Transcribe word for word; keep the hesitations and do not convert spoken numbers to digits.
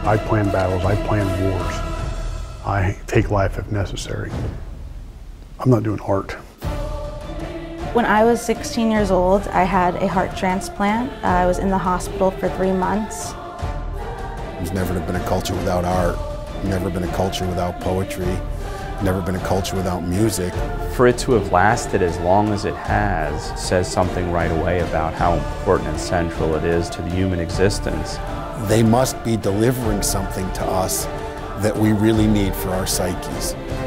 I plan battles, I plan wars. I take life if necessary. I'm not doing art. When I was sixteen years old, I had a heart transplant. I was in the hospital for three months. There's never been a culture without art, never been a culture without poetry, never been a culture without music. For it to have lasted as long as it has says something right away about how important and central it is to the human existence. They must be delivering something to us that we really need for our psyches.